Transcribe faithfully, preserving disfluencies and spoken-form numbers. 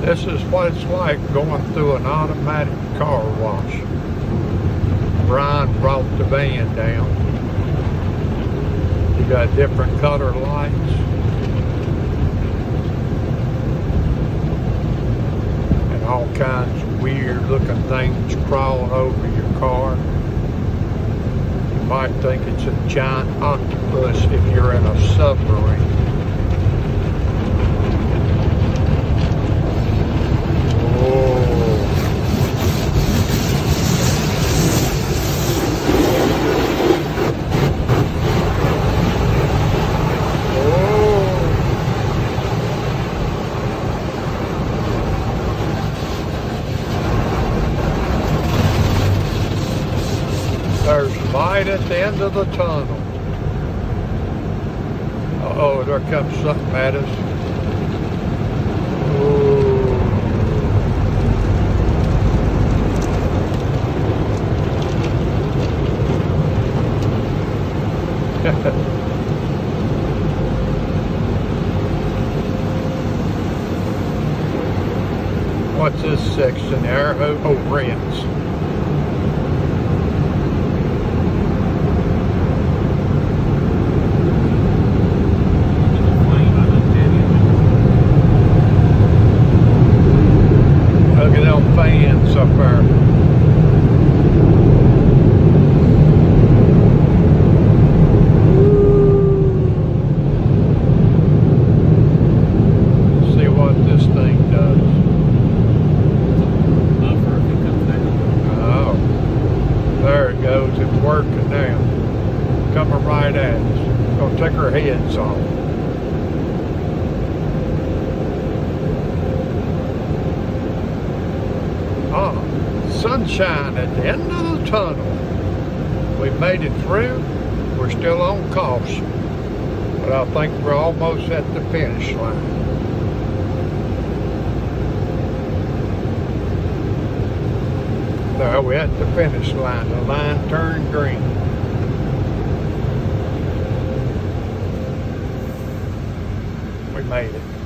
This is what it's like going through an automatic car wash. Brian brought the van down. You got different color lights. And all kinds of weird looking things crawling over your car. You might think it's a giant octopus if you're in a submarine. There's light at the end of the tunnel. Uh-oh, there comes something at us. Ooh. What's this section there? Oh, oh rents. Fans up there. See what this thing does. Oh, there it goes. It's working now. Coming right at us. Gonna take our heads off. Oh, sunshine at the end of the tunnel. We made it through. We're still on caution, but I think we're almost at the finish line. There, we're at the finish line. The line turned green. We made it.